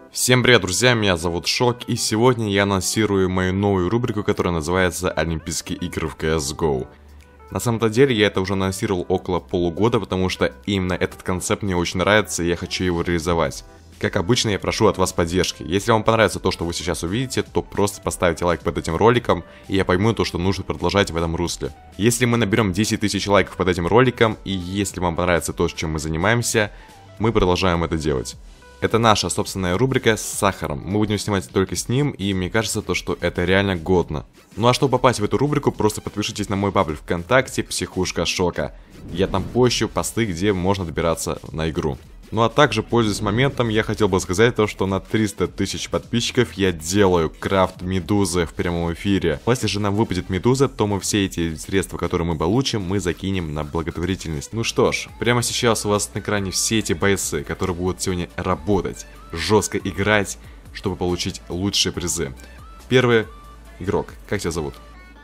Всем привет, друзья, меня зовут Шок, и сегодня я анонсирую мою новую рубрику, которая называется Олимпийские игры в CSGO. На самом-то деле я это уже анонсировал около полугода, потому что именно этот концепт мне очень нравится, и я хочу его реализовать. Как обычно, я прошу от вас поддержки. Если вам понравится то, что вы сейчас увидите, то просто поставьте лайк под этим роликом, и я пойму то, что нужно продолжать в этом русле. Если мы наберем 10 тысяч лайков под этим роликом, и если вам понравится то, чем мы занимаемся, мы продолжаем это делать. Это наша собственная рубрика с сахаром. Мы будем снимать только с ним, и мне кажется, то, что это реально годно. Ну а чтобы попасть в эту рубрику, просто подпишитесь на мой паблик ВКонтакте «Психушка Шока». Я там пощу посты, где можно добираться на игру. Ну а также, пользуясь моментом, я хотел бы сказать то, что на 300 тысяч подписчиков я делаю крафт медузы в прямом эфире. Если же нам выпадет медуза, то мы все эти средства, которые мы получим, мы закинем на благотворительность. Ну что ж, прямо сейчас у вас на экране все эти бойцы, которые будут сегодня работать, жестко играть, чтобы получить лучшие призы. Первый игрок, как тебя зовут?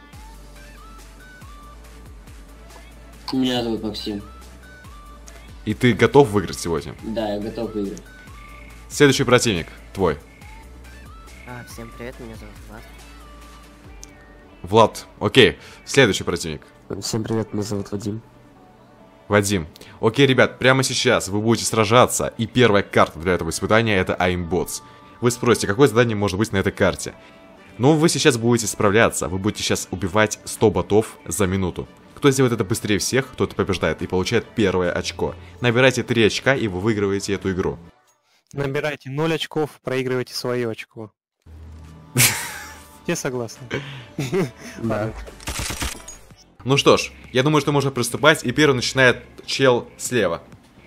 Меня зовут Максим. И ты готов выиграть сегодня? Да, я готов выиграть. Следующий противник, твой. Всем привет, меня зовут Влад. Влад, окей. Следующий противник. Всем привет, меня зовут Вадим. Вадим. Окей, ребят, прямо сейчас вы будете сражаться, и первая карта для этого испытания это Aimbots. Вы спросите, какое задание может быть на этой карте? Ну, вы сейчас будете справляться, вы будете сейчас убивать 100 ботов за минуту. Кто сделает это быстрее всех, тот побеждает и получает первое очко. Набирайте 3 очка, и вы выигрываете эту игру. Набирайте 0 очков, проигрывайте свое очко. Все согласны? Да. Ну что ж, я думаю, что можно приступать, и первый начинает чел слева.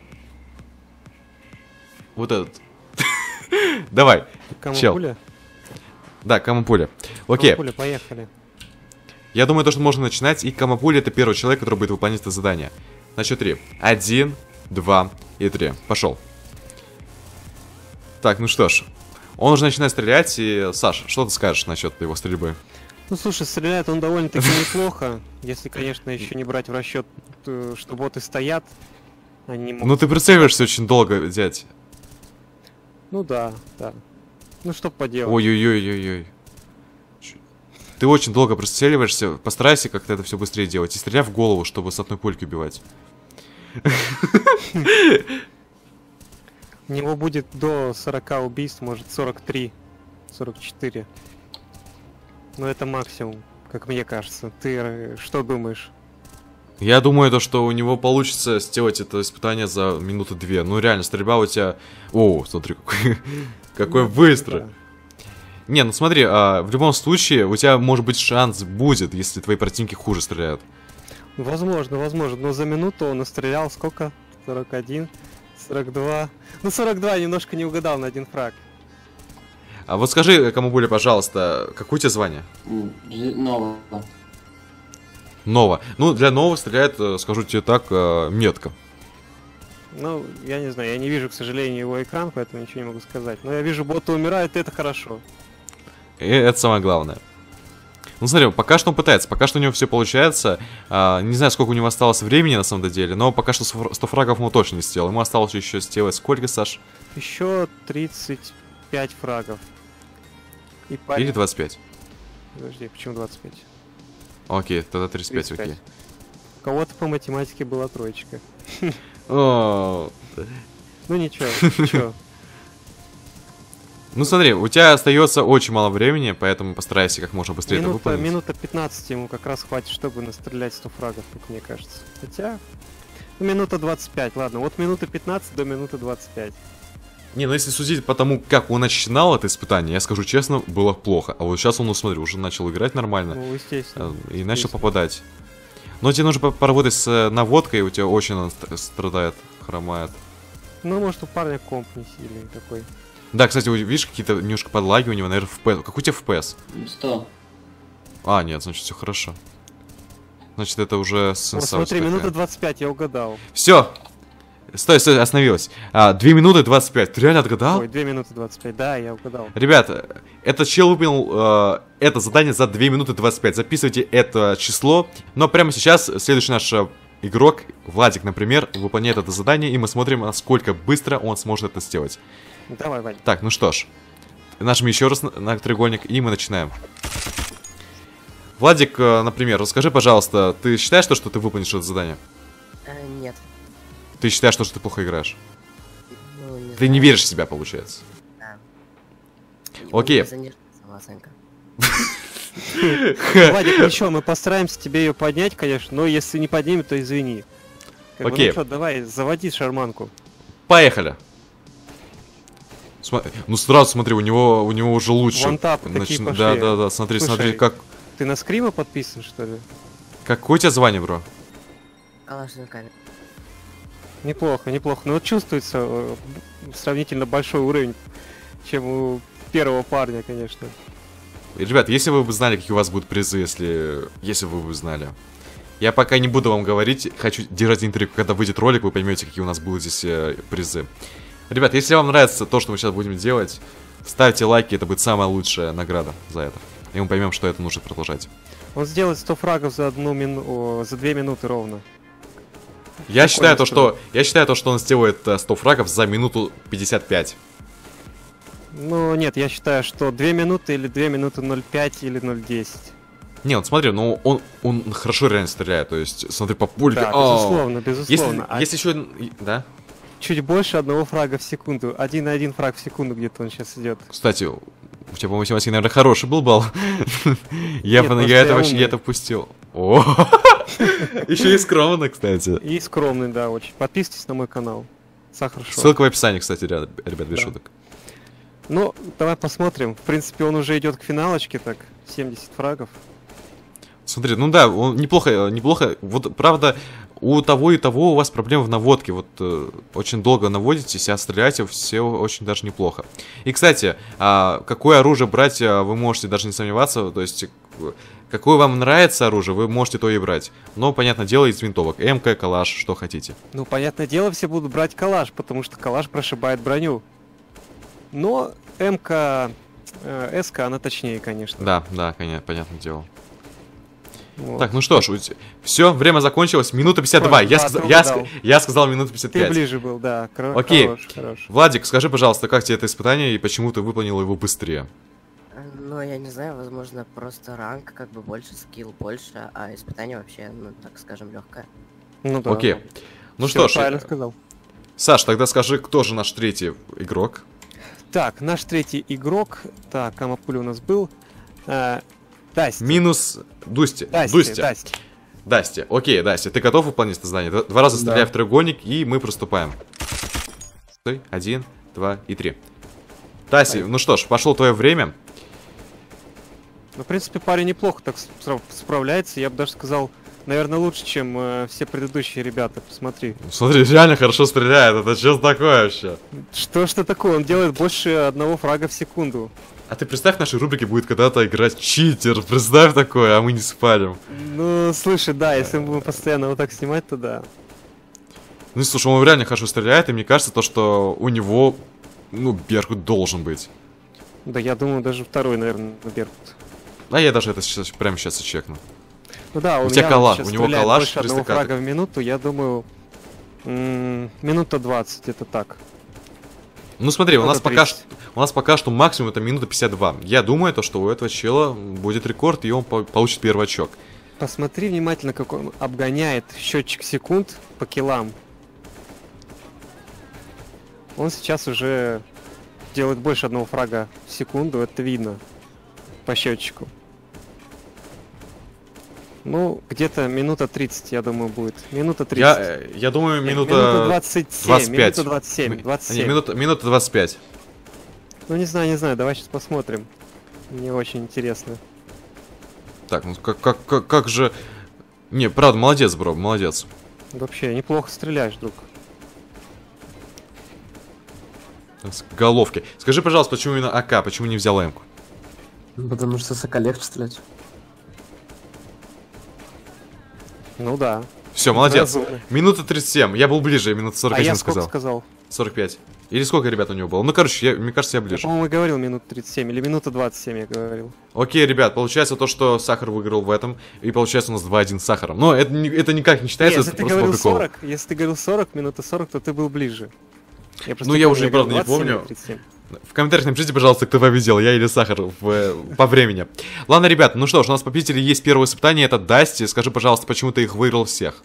Вот этот. Давай, Кому чел. пуля? Да, Камапуля. Окей. Кому пуля, поехали. Я думаю, то, что можно начинать, и Камапуля это первый человек, который будет выполнять это задание. На счет 3. 1, 2 и 3. Пошел. Так, ну что ж. Он уже начинает стрелять, и... Саш, что ты скажешь насчет его стрельбы? Ну слушай, стреляет он довольно-таки неплохо, если, конечно, еще не брать в расчет, что боты стоят. Они могут... Ну ты прицеливаешься очень долго, дядь. Ну да, да. Ну что поделать. Ой-ой-ой-ой-ой. Ты очень долго прицеливаешься, постарайся как-то это все быстрее делать. И стреляй в голову, чтобы с одной пульки убивать. У него будет до 40 убийств, может 43, 44. Но это максимум, как мне кажется. Ты что думаешь? Я думаю, то, что у него получится сделать это испытание за минуты 2. Ну реально, стрельба у тебя... О, смотри, какой быстрый. Да. Не, ну смотри, в любом случае, у тебя, может быть, шанс будет, если твои противники хуже стреляют. Возможно, возможно, но за минуту он настрелял сколько? 41, 42. Ну 42 немножко не угадал на один фраг. А вот скажи, Камапуля, пожалуйста, какое у тебя звание? Нового. Нова. Ну, для нового стреляет, скажу тебе так, метко. Ну, я не знаю, я не вижу, к сожалению, его экран, поэтому ничего не могу сказать. Но я вижу, боты умирают, и это хорошо. И это самое главное. Ну, смотри, пока что он пытается, пока что у него все получается. Не знаю, сколько у него осталось времени на самом деле, но пока что 100 фрагов он точно не сделал. Ему осталось еще сделать сколько, Саш? Еще 35 фрагов. И парень... Или 25? Подожди, почему 25? Окей, тогда 35, 35. окей. У кого-то по математике была троечка. О, Ну ничего, ничего. ну смотри, у тебя остается очень мало времени, поэтому постарайся как можно быстрее это выполнить. Минута 15 ему как раз хватит, чтобы настрелять 100 фрагов, как мне кажется. Хотя... Ну, минута 25, ладно. Вот минута 15 до минуты 25. Не, ну если судить по тому, как он начинал это испытание, я скажу честно, было плохо. А вот сейчас он, ну смотри, уже начал играть нормально. Ну, естественно. И начал попадать. Но тебе нужно поработать с наводкой, у тебя очень он страдает, хромает. Ну, может, у парня комп не сильный такой. Да, кстати, видишь, какие-то немножко подлаги у него, наверное, FPS. Какой у тебя FPS? 100. А, нет, значит, все хорошо. Значит, это уже с Вот смотри, минута 25, я угадал. Все! Стой, стой, остановилась. 2 минуты 25. Ты реально отгадал? Ой, 2 минуты 25, да, я угадал. Ребята, этот чел выполнил это задание за 2 минуты 25. Записывайте это число. Но прямо сейчас следующий наш игрок, Владик, например, выполняет это задание, и мы смотрим, насколько быстро он сможет это сделать. Давай, Вань. Так, ну что ж. Нажми еще раз на треугольник, и мы начинаем. Владик, например, расскажи, пожалуйста, ты считаешь, что ты выполнишь это задание? Нет. Ты считаешь, что ты плохо играешь? Ну, не Ты знаю. не веришь в себя, получается. Да. Окей. Заниженная самооценка. Владик, ничего, мы постараемся тебе ее поднять, конечно, но если не поднимем, то извини. Окей. Ну что, давай, заводи шарманку. Поехали. Ну сразу смотри, у него уже лучше. Вантапы такие пошли. Да, смотри, Слушай, смотри, как... Ты на скрима подписан, что ли? Какое у тебя звание, бро? Калашниками. Неплохо, неплохо. Но вот чувствуется сравнительно большой уровень, чем у первого парня, конечно. Ребят, если вы бы знали, какие у вас будут призы, если вы бы знали. Я пока не буду вам говорить, хочу держать интригу, когда выйдет ролик, вы поймете, какие у нас будут здесь призы. Ребят, если вам нравится то, что мы сейчас будем делать, ставьте лайки, это будет самая лучшая награда за это. И мы поймем, что это нужно продолжать. Он сделает 100 фрагов за 2 минуты ровно. Я считаю, сказал. что он сделает 100 фрагов за минуту 55. Ну нет, я считаю, что 2 минуты или 2 минуты 0,5 или 0,10. Не, вот смотри, ну он хорошо реально стреляет, то есть, смотри, по пульке. Да, О! безусловно, безусловно. А Если еще... Да? чуть больше 1 фрага в секунду. 1,1 фраг в секунду где-то он сейчас идет. Кстати, у тебя по математике, наверное, хороший был балл. Я просто это я вообще умный. это впустил. О! Еще и скромно, кстати. И скромный, да, очень. Подписывайтесь на мой канал. Сахар Шоу. Ссылка в описании, кстати, ребят, без Да. шуток. Ну, давай посмотрим. В принципе, он уже идет к финалочке, так, 70 фрагов. Смотри, ну да, он неплохо. Вот, правда, у того и того у вас проблемы в наводке. Вот очень долго наводитесь, а стреляете все очень даже неплохо. И, кстати, какое оружие брать, вы можете даже не сомневаться. То есть, какое вам нравится оружие, вы можете то и брать. Но, понятное дело, из винтовок. МК, калаш, что хотите. Ну, понятное дело, все будут брать калаш, потому что калаш прошибает броню. Но МК, СК, она точнее, конечно. Да, конечно, понятное дело. Вот. Так, ну что ж, все, время закончилось, минута 52. Да, ты угадал. Я сказал минута Ты 55. ближе был, да. Окей. Хорош. Владик, скажи, пожалуйста, как тебе это испытание и почему ты выполнил его быстрее? Ну, я не знаю, возможно, просто ранг как бы больше, скилл больше, а испытание вообще, ну, так скажем, легкое. Ну да. Окей. Ну Всё что ж, правильно сказал. Саш, тогда скажи, кто же наш третий игрок? Так, наш третий игрок. Так, Амапуля у нас был. Дасти. Минус Дусти. Дасти. Окей, Дасти, ты готов выполнить это задание? Два раза Да. стреляй в треугольник, и мы приступаем. Стой, 1, 2 и 3. Дасти, ну что ж, пошло твое время. Ну, в принципе, парень неплохо так справляется. Я бы даже сказал, наверное, лучше, чем все предыдущие ребята. Посмотри. Смотри, реально хорошо стреляет, это что такое вообще? Что такое? Он делает больше 1 фрага в секунду. А ты представь, в нашей рубрике будет когда-то играть читер, представь такое, а мы не спалим. Ну, слушай, да, если мы будем постоянно вот так снимать, то да. Ну, слушай, он реально хорошо стреляет, и мне кажется, то, что у него, ну, Беркут должен быть. Да, я думаю, даже второй, наверное, Беркут. А я даже это сейчас, прямо сейчас и чекну. Ну да, он У тебя явно калаш, сейчас у него стреляет калаш больше 1 300 фрага в минуту, я думаю, минута 20, это так. Ну, смотри, у нас, Минута 30. у нас пока что максимум это минута 52. Я думаю, то, что у этого чела будет рекорд, и он получит первый очок. Посмотри внимательно, как он обгоняет счетчик секунд по киллам. Он сейчас уже делает больше 1 фрага в секунду, это видно по счетчику. Ну, где-то минута 30, я думаю, будет. Минута 30. Я думаю, Нет, минута 27. 25. Минута 27. 27. Минута 25. Ну, не знаю, давай сейчас посмотрим. Мне очень интересно. Так, ну как же... Не, правда, молодец, бро, молодец. Вообще, неплохо стреляешь, друг. С головки. Скажи, пожалуйста, почему именно АК, почему не взял М-ку? Потому что с АК легче стрелять. Ну да. Все, молодец. Разумно. Минута 37. Я был ближе, я минута А 41 я сколько сказал. сказал? 45. Или сколько ребят у него было? Ну, короче, мне кажется, я Я, ближе. по-моему, говорил минут 37 или минута 27 я говорил. Окей, ребят, получается то, что Сахар выиграл в этом, и получается у нас 2-1 с Сахаром. Но это никак не считается, Если это ты просто по говорил приколу. 40, если ты говорил 40, минута 40, то ты был ближе. просто Ну, я помню, уже, правда, не 27 или помню. 37. В комментариях напишите, пожалуйста, кто победил, я или Сахар по времени. Ладно, ребят, ну что ж, у нас победители есть первое испытание, это Дасти. Скажи, пожалуйста, почему ты их выиграл всех?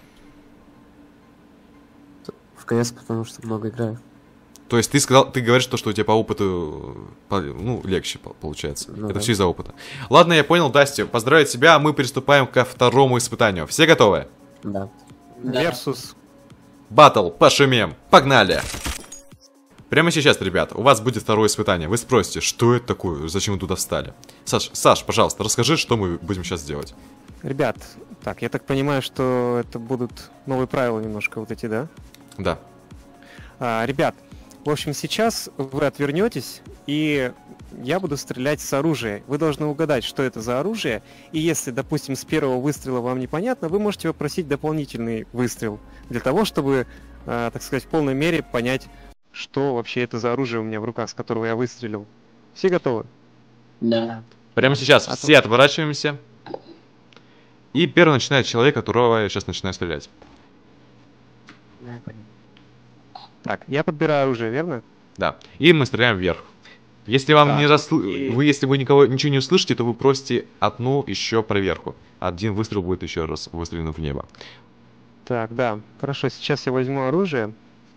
В КС, потому что много играю. То есть ты говоришь то, что у тебя по опыту, ну, легче получается. Ну Это да. все из-за опыта. Ладно, я понял, Дасти, поздравляю тебя, а мы приступаем ко второму испытанию. Все готовы? Да. Да. Версус. Батл, пошумем, погнали! Прямо сейчас, ребят, у вас будет второе испытание. Вы спросите, что это такое, зачем вы туда встали? Саш, пожалуйста, расскажи, что мы будем сейчас делать. Ребят, так, я так понимаю, что это будут новые правила немножко вот эти, да? Да. Ребят, в общем, сейчас вы отвернетесь, и я буду стрелять с оружия. Вы должны угадать, что это за оружие, и если, допустим, с первого выстрела вам непонятно, вы можете попросить дополнительный выстрел, для того, чтобы, так сказать, в полной мере понять, что вообще это за оружие у меня в руках, с которого я выстрелил. Все готовы? Да. Прямо сейчас А все отворачиваемся. И первый начинает человек, которого я сейчас начинаю стрелять. Да, я понял. Так, я подбираю оружие, верно? Да. И мы стреляем вверх. Если вам Так, и- если вы ничего не услышите, то вы просите одну еще проверку. Один выстрел будет еще раз выстрелен в небо. Так, да. Хорошо, сейчас я возьму оружие.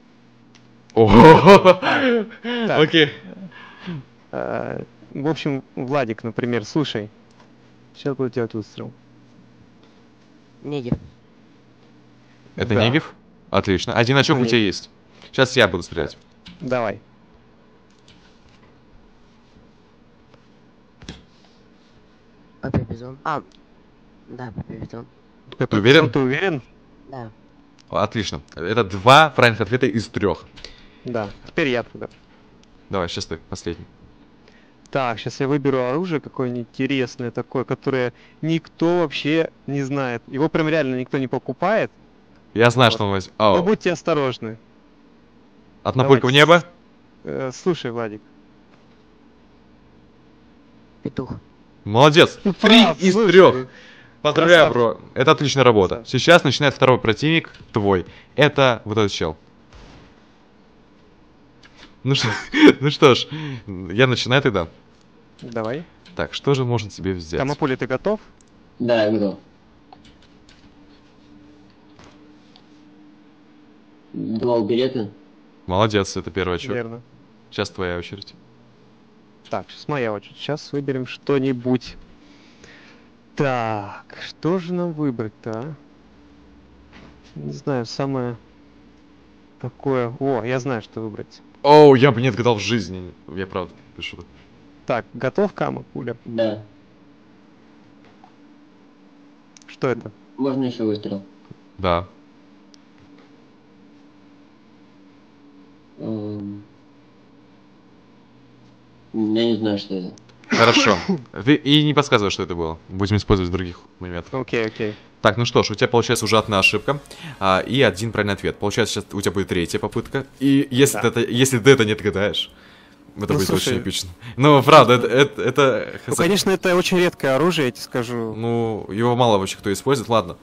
Ого! Так. Окей. В общем, Владик, например, слушай. Сейчас буду делать выстрел. Неги. Это Да. Негев? Отлично. Один очок у Нет. тебя есть. Сейчас я буду стрелять. Давай. Папе Бизон. Да, Папе Бизон. Ты уверен? Ты уверен? Да. Отлично. Это два правильных ответа из 3. Да. Теперь я тогда. Давай, сейчас ты, последний. Так, сейчас я выберу оружие какое-нибудь интересное такое, которое никто вообще не знает. Его прям реально никто не покупает. Я знаю, Вот. что он возьмет. Но О, будьте осторожны. одна пулька в давайте. небо. Слушай, Владик. Петух. Молодец. 3 прав, из слушай. 3. Поздравляю, Красавчик. бро. Это отличная работа. Сейчас начинает второй противник твой. Это вот этот чел. Ну что, ну что ж, я начинаю тогда. Давай. Так, что же можно тебе взять? Камапули, ты готов? Да, я готов. Два билета. Молодец, это первый очок. Верно. Сейчас твоя очередь. Так, сейчас моя очередь. Сейчас выберем что-нибудь. Так, что же нам выбрать-то, а? Не знаю, самое такое... О, я знаю, что выбрать. Оу, я бы не отгадал в жизни. Я правда пишу. Так, готов, Кама, пуля? Да. Что это? Можно еще выстрел? Да. Я не знаю, что это. Хорошо. И не подсказывай, что это было. Будем использовать в других моментах. Окей, окей. Так, ну что ж, у тебя получается уже одна ошибка и один правильный ответ. Получается, сейчас у тебя будет третья попытка. И если, Да. если ты это не отгадаешь, это Ну, будет слушай. очень эпично. Ну, правда, это... Ну, конечно, это очень редкое оружие, я тебе скажу. Ну, его мало вообще кто использует. Ладно,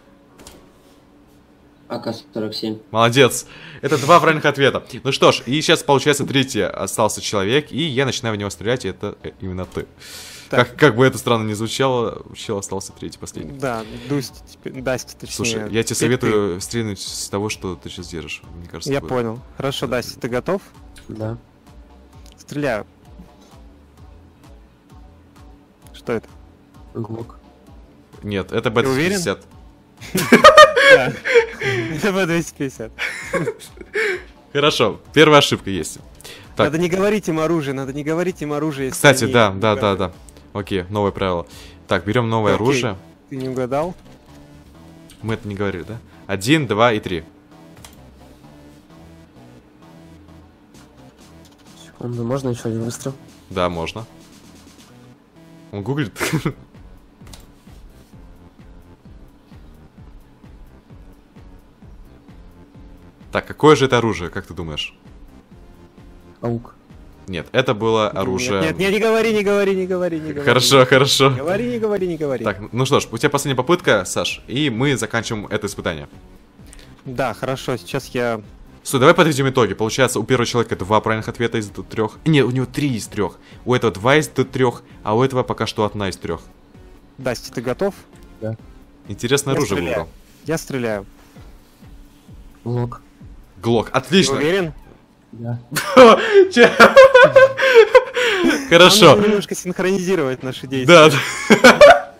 АК-47. молодец. Это два правильных ответа. Ну что ж, и сейчас, получается, третий остался человек, и я начинаю в него стрелять, и это именно ты. Так. Как бы это странно ни звучало, чел остался третий, последний. Да, Дасти, точнее. Слушай, я тебе Теперь советую стрельнуть с того, что ты сейчас держишь. Мне ты. кажется, Я будет- понял. Хорошо, Дасти, ты готов? Да. Стреляю. Что это? Глок. Нет, это Ты уверен? B250. Да. Это B250. Хорошо, первая ошибка есть. Так. Надо не говорить им оружие, надо не говорить им оружие. если Кстати, они да. не угадают. Окей, новое правило. Так, берем новое Окей. оружие. Ты не угадал? Мы это не говорили, да? 1, 2 и 3. Секунду, можно еще один выстрел? Да, можно. Он гуглит. Так, какое же это оружие, как ты думаешь? Аук. Нет, это было оружие... Нет, нет, не говори, не говори, не говори, не говори. Хорошо, хорошо. Не говори, не говори, не говори. Так, ну что ж, у тебя последняя попытка, Саш, и мы заканчиваем это испытание. Да, хорошо, сейчас я Стой, давай подведем итоги. Получается, у первого человека 2 правильных ответа из 3. Нет, у него 3 из 3. У этого 2 из 3, а у этого пока что 1 из 3. Дасти, ты готов? Интересное Я оружие стреляю. выбрал. Я стреляю. Глок. Глок, Ты отлично. уверен? Да. Хорошо. Нам нужно немножко синхронизировать наши действия. Да.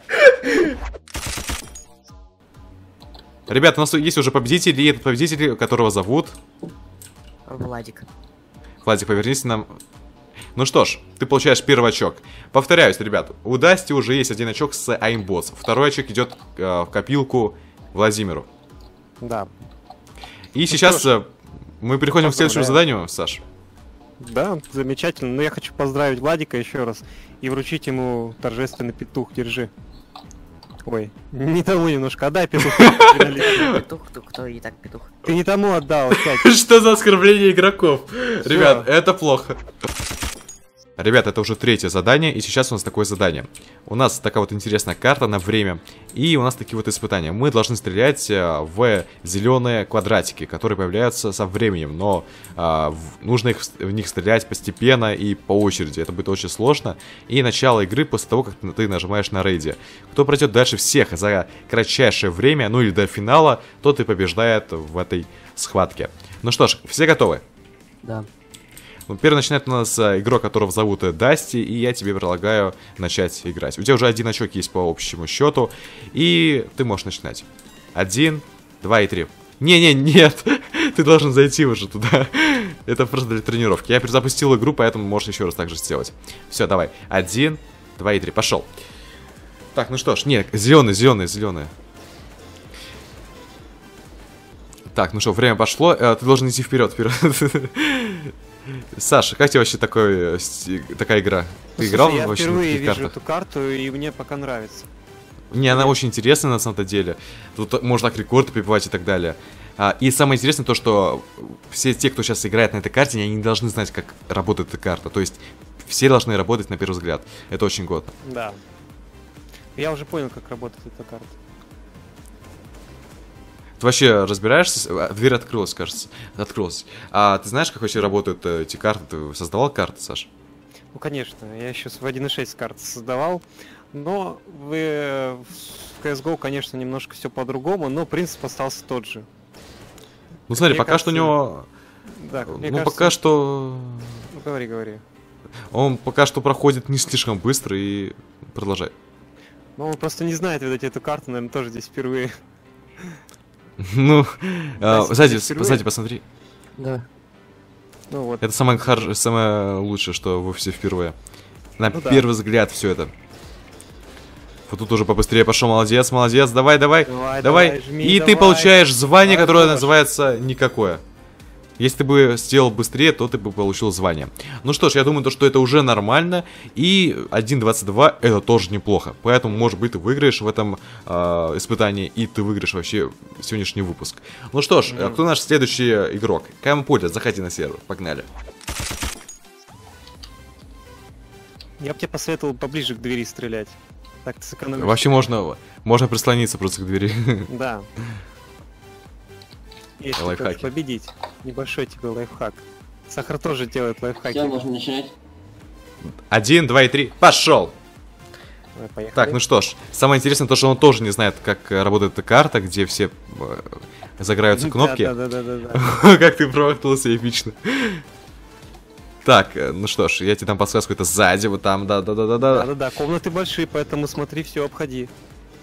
Ребята, у нас есть уже победитель, и этот победитель, которого зовут... Владик. Владик, повернись нам. Ну что ж, ты получаешь первый очок. Повторяюсь, ребят, у Дасти уже есть 1 очок с Aimbots. Второй очок идет в копилку Владимиру. Да. И сейчас мы переходим к следующему поздравляю. заданию, Саш. Да, замечательно. Но я хочу поздравить Владика еще раз и вручить ему торжественный петух. Держи. Ой, не тому немножко. Отдай петух. Петух, кто и так петух. Ты не тому отдал. Опять. Что за оскорбление игроков? Ребят, это плохо. Ребят, это уже 3-е задание, и сейчас у нас такое задание. У нас такая вот интересная карта на время, и у нас такие вот испытания. Мы должны стрелять в зеленые квадратики, которые появляются со временем, но нужно в них стрелять постепенно и по очереди. Это будет очень сложно. И начало игры после того, как ты нажимаешь на рейде. Кто пройдет дальше всех за кратчайшее время, ну или до финала, тот и побеждает в этой схватке. Ну что ж, все готовы? Да. Первый начинает у нас игрок, которого зовут Дасти, и я тебе предлагаю начать играть. У тебя уже 1 очок есть по общему счету, и ты можешь начинать. 1, 2 и 3. Нет, ты должен зайти уже туда. Это просто для тренировки. Я перезапустил игру, поэтому можешь еще раз так же сделать. Все, давай. 1, 2 и 3. Пошел. Так, ну что ж, нет, зеленые. Так, ну что, время пошло. Ты должен идти вперед. Саша, как тебе вообще такая игра? Ты играл Я вообще на впервые таких вижу картах? эту карту, и мне пока нравится. Мне она очень интересная на самом-то деле. Тут можно так рекорды прибивать и так далее. И самое интересное то, что все те, кто сейчас играет на этой карте, они не должны знать, как работает эта карта. То есть все должны работать на первый взгляд. Это очень годно. Да. Я уже понял, как работает эта карта. Ты вообще разбираешься? Дверь открылась, кажется. Открылась. А ты знаешь, как вообще работают эти карты? Ты создавал карты, Саш? Ну, конечно, я еще в 1.6 карты создавал. Но в CSGO, конечно, немножко все по-другому, но принцип остался тот же. Ну смотри, Мне пока что у кажется, него... Да, мне Ну кажется... пока что... Ну, говори. Он пока что проходит не слишком быстро и... Продолжай. Но он просто не знает, видать, эту карту, наверное, тоже здесь впервые. Ну, Сзади впервые? сзади посмотри. Да. Ну вот. Это самое лучшее, что вы все впервые. На Ну да. первый взгляд все это. Вот тут уже побыстрее пошел, молодец, давай. Давай, жми, И ты давай. получаешь звание, Давай, которое Гош. называется никакое. Если ты бы сделал быстрее, то ты бы получил звание. Ну что ж, я думаю, что это уже нормально. И 1.22 это тоже неплохо. Поэтому, может быть, ты выиграешь в этом испытании. И ты выиграешь вообще сегодняшний выпуск. Ну что ж, кто наш следующий игрок? Камполя, заходи на сервер, погнали. Я бы тебе посоветовал поближе к двери стрелять. Так ты сэкономишь. Вообще можно прислониться просто к двери. Да. Если ты Лайфхаки. хочешь победить. Небольшой тебе лайфхак. Сахар тоже делает лайфхаки. Все, можно начинать. 1, 2 и 3. Пошел! Давай, поехали. Так, ну что ж, самое интересное то, что он тоже не знает, как работает эта карта, где все загораются кнопки. Да. Как ты промахнулся эпично. Так, ну что ж, я тебе дам подсказку, это сзади, вот там, да. Да, комнаты большие, поэтому смотри, все обходи.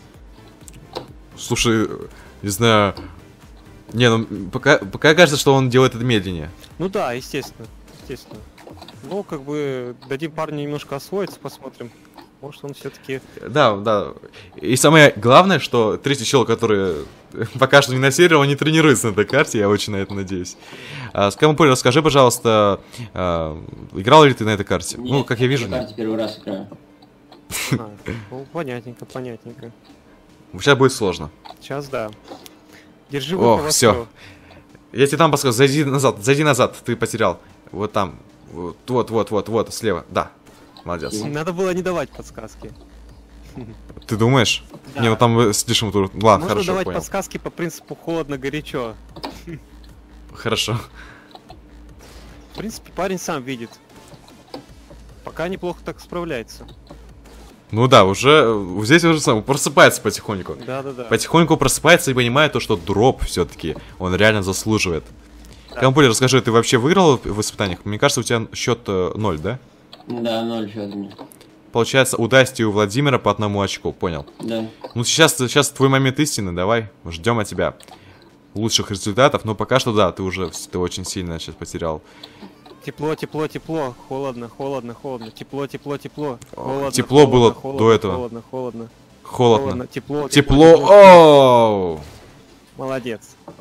Слушай, не знаю... Не, ну, пока кажется, что он делает это медленнее. Ну да, естественно. Ну, как бы, дадим парню немножко освоиться, посмотрим. Может, он все-таки... Да. И самое главное, что третий человек, который пока что не на сервере, он не тренируется на этой карте, я очень на это надеюсь. Скамполь, расскажи, пожалуйста, играл ли ты на этой карте? Ну, как я вижу, на нет. карте первый раз играю. Ну, понятненько. Сейчас будет сложно. Сейчас, да. Держи Ох, выпал всё. остров. Я тебе там подсказку, зайди назад, ты потерял. Вот там, вот, слева, да. Молодец. Надо было не давать подсказки. Ты думаешь? Да. Не, ну там слишком тут. Ладно, Можно хорошо, давать понял. подсказки по принципу холодно-горячо. хорошо. В принципе, парень сам видит. Пока неплохо так справляется. Ну да, уже здесь уже сам просыпается потихоньку. Да-да-да. Потихоньку просыпается и понимает то, что дроп все-таки он реально заслуживает. Да. Кампули, расскажи, ты вообще выиграл в испытаниях? Мне кажется, у тебя счет 0, да? Да, 0 счет у меня. Получается, у Дасти и у Владимира по 1 очку, понял. Да. Ну сейчас твой момент истины, давай, ждем от тебя лучших результатов, но пока что да, ты очень сильно сейчас потерял. Тепло, тепло, тепло. Холодно, холодно, холодно. Тепло, тепло, тепло. Холодно, тепло холодно, было холодно, до этого. Холодно, холодно. Холодно. Тепло, Тепло, оу! Молодец.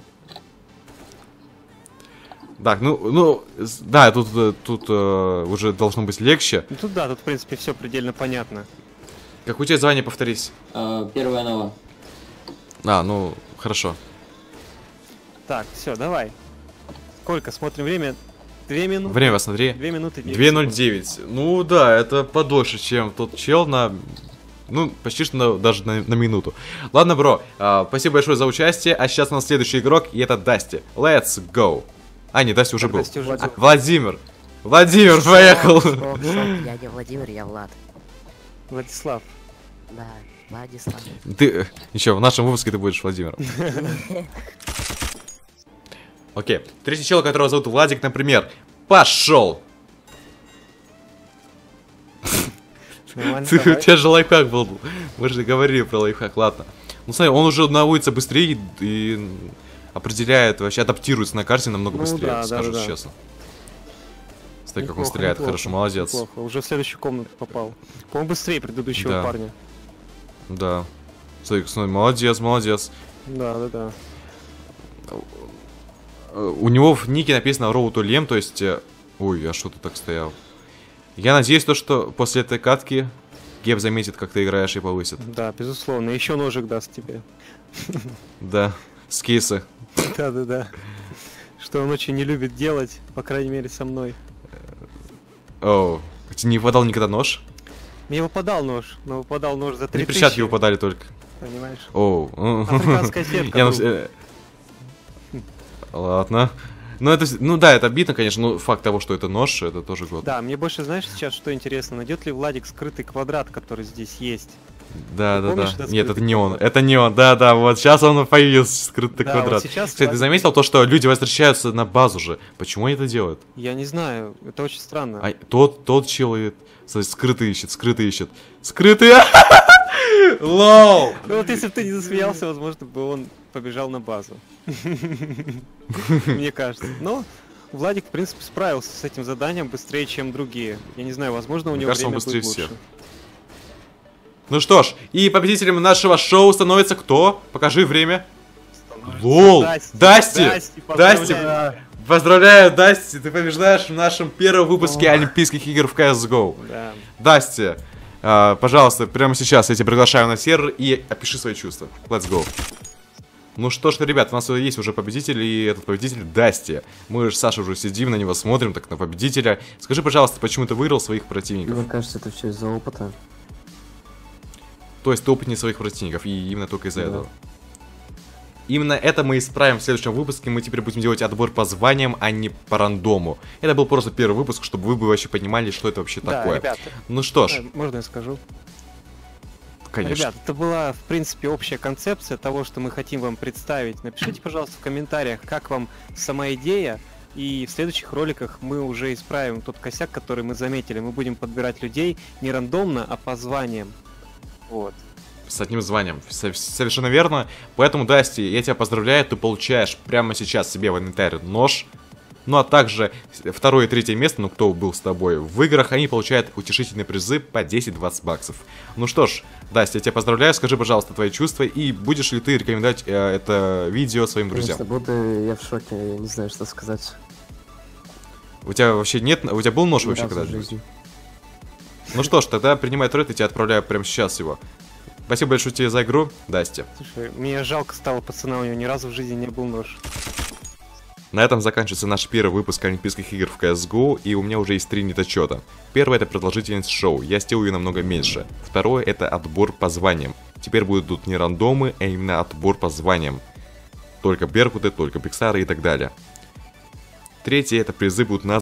Так, да, тут уже должно быть легче. Ну тут да, тут в принципе все предельно понятно. Как у тебя звание, повторись? Первая нова. Ну, хорошо. Так, все, давай. Сколько? Смотрим время. 2 минуты. Время, посмотри. 2 минуты 9 секунд. 2:09. Ну да, это подольше, чем тот чел на... Ну, почти что даже на минуту. Ладно, бро, спасибо большое за участие. А сейчас у нас следующий игрок, и это Дасти. Let's go. Не, Дасти уже был. Дасти уже был. Владимир, поехал. Стоп, я не Владимир, я Влад. Владислав. Да, Владислав. Ты, ничего, в нашем выпуске ты будешь Владимиром. Окей, третий чел, которого зовут Владик, например. Пошел! Нормально, У давай. тебя же лайфхак был. Мы же говорили про лайфхак, ладно. Ну смотри, он уже наводится быстрее и определяет, вообще адаптируется на карте намного Ну быстрее, да, скажу да. честно. Смотри, как он Неплохо, стреляет, неплохо, хорошо, молодец. неплохо. Уже в следующую комнату попал. По-моему, быстрее предыдущего Да. парня. Да. Смотри, молодец. Да, да, да. У него в нике написано Road to Lem, то есть... Ой, а что ты так стоял? Я надеюсь, что после этой катки Геб заметит, как ты играешь и повысит. Да, безусловно. Еще ножик даст тебе. Да, с кейса. Да, да, да. Что он очень не любит делать, по крайней мере, со мной. Оу, тебе не выпадал никогда нож? Мне выпадал нож, но выпадал нож за 3000. Три перчатки выпадали только. Понимаешь? Оу. Африканская сетка. Я, был. Ладно. Ну да, это обидно, конечно, но факт того, что это нож, это тоже год. Да, мне больше, знаешь, сейчас что интересно, найдет ли Владик скрытый квадрат, который здесь есть? Да. помнишь этот Нет, скрытый это не он. квадрат? Это не он. Да, вот сейчас он появился, скрытый Да, квадрат. вот сейчас Кстати, ты Владик- заметил то, что люди возвращаются на базу же? Почему они это делают? Я не знаю, это очень странно. Тот человек, скрытый ищет. Скрытый! Лол! Ну вот если бы ты не засмеялся, возможно бы он побежал на базу. Мне кажется. Но Владик, в принципе, справился с этим заданием быстрее, чем другие. Я не знаю, возможно, у Мне него кажется, он время быстрее будет всех. лучше. Ну что ж, и победителем нашего шоу становится кто? Покажи время. Лол! Дасти! поздравляю. Поздравляю, Дасти, ты побеждаешь в нашем первом выпуске Олимпийских игр в CSGO. Да. Дасти, пожалуйста, прямо сейчас я тебя приглашаю на сервер и опиши свои чувства. Let's go. Ну что ж, ребят, у нас есть уже победитель, и этот победитель Дасти. Мы же с Сашей уже сидим, на него смотрим, так на победителя. Скажи, пожалуйста, почему ты выиграл своих противников? Мне кажется, это все из-за опыта. То есть ты опытнее своих противников, и именно только из-за Да. этого. Именно это мы исправим в следующем выпуске. Мы теперь будем делать отбор по званиям, а не по рандому. Это был просто первый выпуск, чтобы вы бы вообще понимали, что это вообще Да, такое. ребята, Ну что ж, можно я скажу? конечно. Ребят, это была, в принципе, общая концепция того, что мы хотим вам представить. Напишите, пожалуйста, в комментариях, как вам сама идея. И в следующих роликах мы уже исправим тот косяк, который мы заметили. Мы будем подбирать людей не рандомно, а по званиям. Вот. С одним званием. Совершенно верно. Поэтому, Дасти, я тебя поздравляю. Ты получаешь прямо сейчас себе в инвентарь нож. Ну а также второе и третье место, ну кто был с тобой в играх, они получают утешительные призы по 10-20 баксов. Ну что ж, Дасти, я тебя поздравляю. Скажи, пожалуйста, твои чувства. И будешь ли ты рекомендовать это видео своим друзьям? Конечно, буду, я в шоке, я не знаю, что сказать. У тебя вообще нет... У тебя был нож Ни вообще разу в когда-нибудь? жизни. Ну что ж, тогда принимай трейд, и тебя отправляю прямо сейчас его. Спасибо большое тебе за игру, Дасти. Слушай, мне жалко стало пацана, у него ни разу в жизни не был нож. На этом заканчивается наш первый выпуск Олимпийских игр в CSGO, и у меня уже есть 3 недочета. Первое — это продолжительность шоу, я сделаю ее намного меньше. Второе — это отбор по званиям. Теперь будут тут не рандомы, а именно отбор по званиям. Только беркуты, только пиксары и так далее. Третье, это призы будут названы